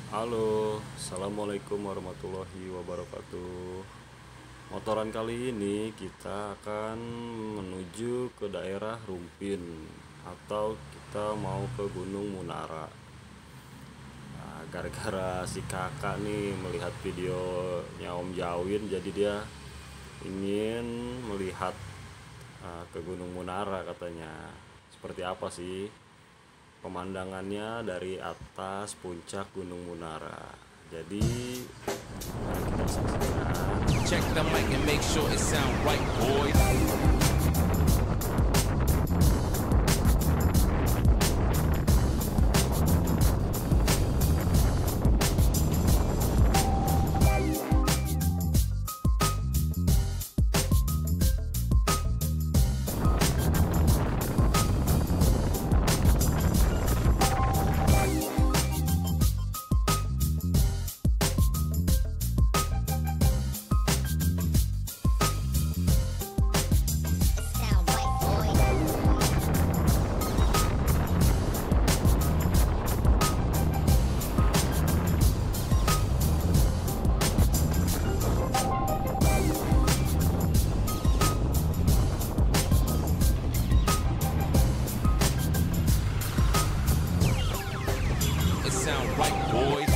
Halo, assalamualaikum warahmatullahi wabarakatuh. Motoran kali ini kita akan menuju ke daerah Rumpin atau kita mau ke Gunung Munara. Nah, gara-gara si kakak nih melihat videonya Om Jawin, jadi dia ingin melihat ke Gunung Munara katanya. Seperti apa sih pemandangannya dari atas puncak Gunung Munara. Jadi mari kita saksikan. Check the mic and make sure it sound right, boys. It sound right, boys.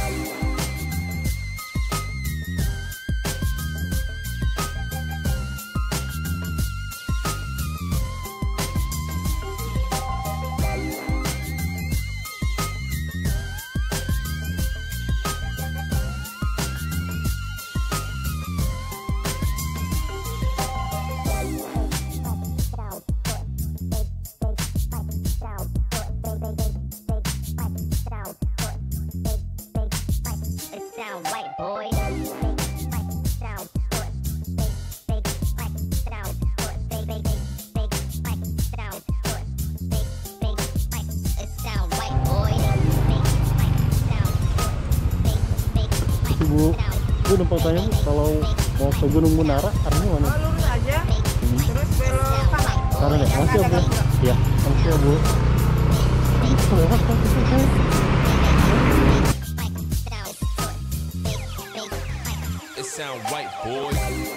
Bu numpang tanya Bu, kalau mau ke Gunung Munara arahnya mana? Lurus aja, terus belok kanan. Kanan ya? Makasih ya Bu. Iya, makasih ya Bu. Lewat kan itu kan. It sound right, boys.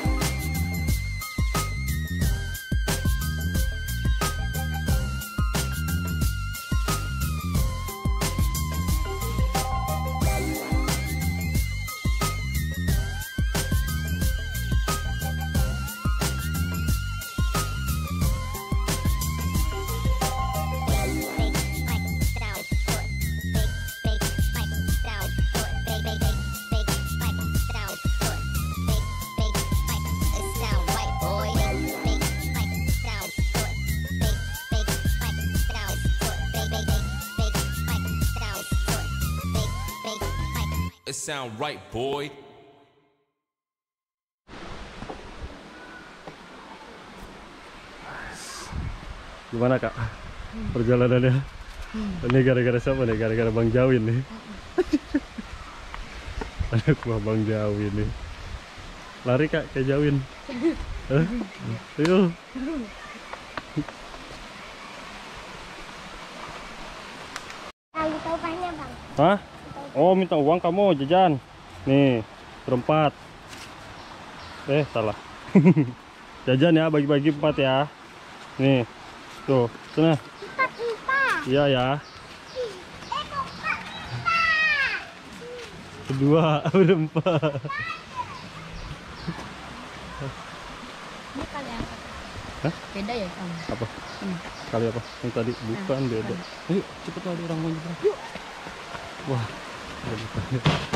It sound right, boy. Gimana Kak? Perjalanannya? Ini gara-gara siapa nih? Gara-gara Bang Jawin nih. Anak gua Bang Jawin nih. Lari Kak kayak Jawin. Ayo. Kali taupannya Bang. Hah? Oh minta uang kamu jajan. Nih berempat. Salah. Jajan ya, bagi-bagi 4 ya. Nih tuh, sana. Empat. Iya ya. Kedua berempat. Ini kali yang Hah? beda ya Bang? Apa? Kali apa? Yang tadi bukan beda. Ayo cepet lah, ada orang mau nyebrang. Yuk. Wah, ada bukan.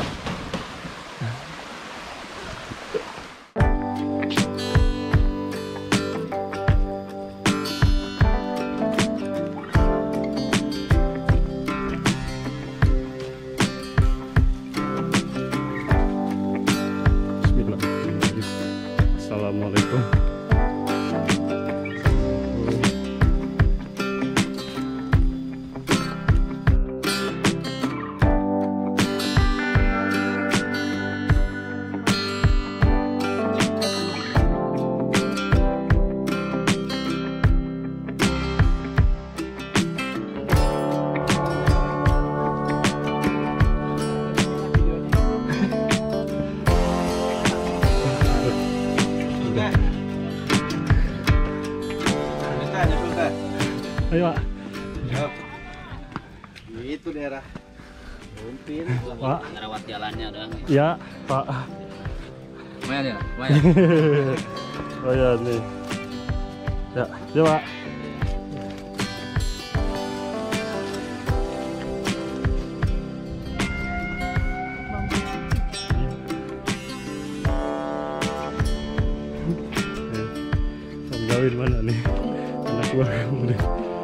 Bismillahirrahmanirrahim. Assalamualaikum. Ayo Pak. Itu daerah Rumpin. Pak. Ngerawat jalannya udah. Ya Pak. Lumayan ya, lumayan. Oh ya nih. Ya, ya Pak. Gawin mana nih? Anak gua udah.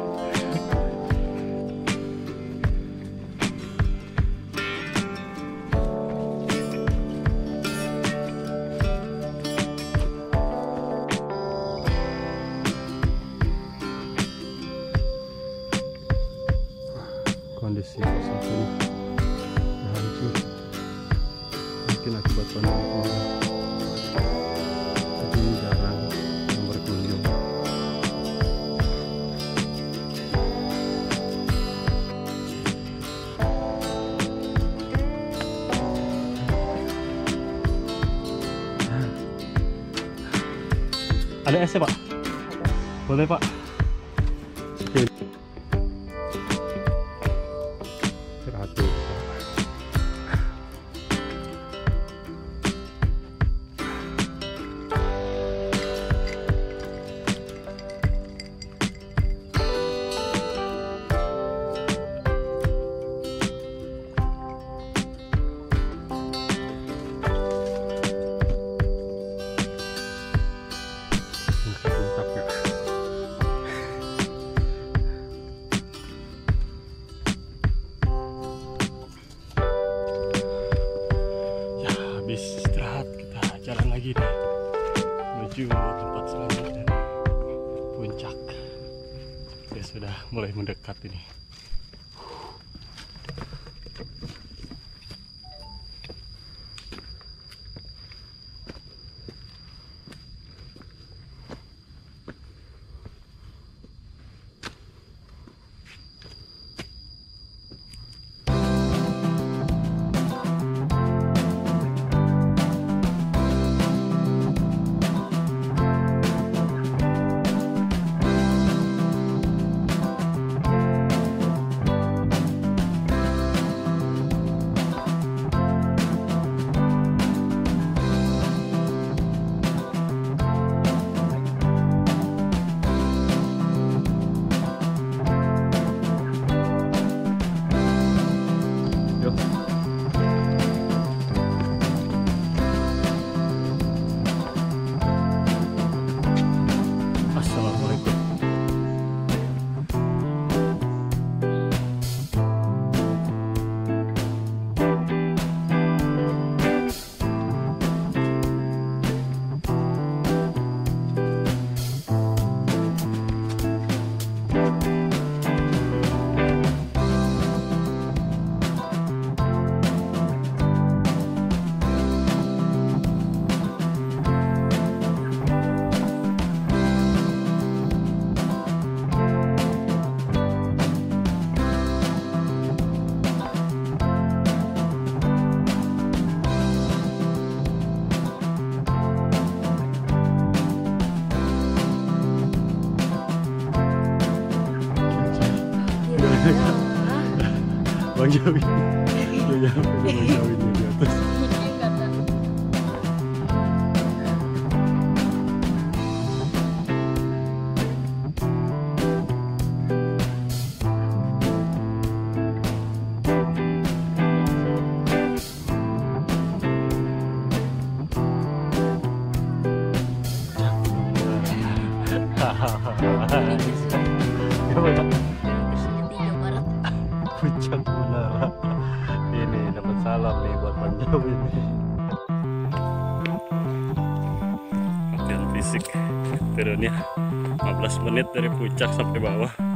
Kondisi kosan ini udah hancur, mungkin akibat pandemi kemarin, tapi jarang yang berkunjung. Ada es ya Pak? Boleh Pak? Oke. Teratur. Habis istirahat kita jalan lagi nih menuju tempat selanjutnya, puncak. Sepertinya sudah mulai mendekat ini. Assalamualaikum. Bang Jawi, Bang Jawi di atas. Puncak Menara. Ini dapat salam nih buat Bang Jawi nih. Latihan fisik turunnya 15 menit dari puncak sampai bawah.